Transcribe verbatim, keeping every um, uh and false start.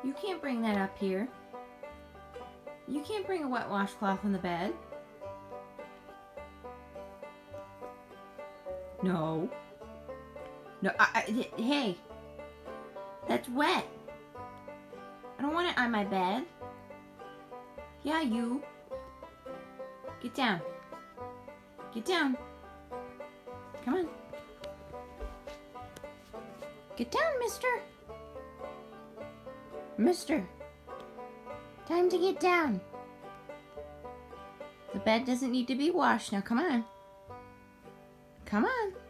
You can't bring that up here. You can't bring a wet washcloth on the bed. No. No, I, I, hey. That's wet. I don't want it on my bed. Yeah, you. Get down. Get down. Come on. Get down, mister. Mister. Time to get down. The bed doesn't need to be washed. Now, come on. Come on.